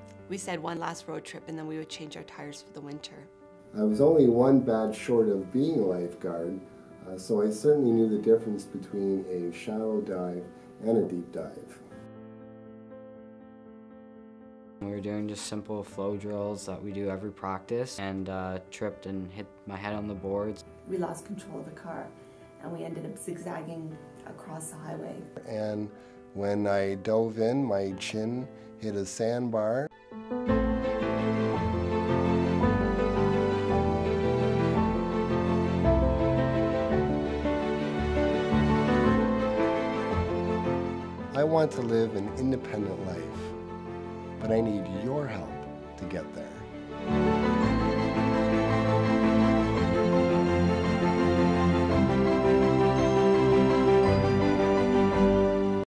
We said one last road trip and then we would change our tires for the winter. I was only one batch short of being a lifeguard, so I certainly knew the difference between a shallow dive and a deep dive. We were doing just simple flow drills that we do every practice, and tripped and hit my head on the boards. We lost control of the car and we ended up zigzagging across the highway. And when I dove in, my chin hit a sandbar. I want to live an independent life, but I need your help to get there.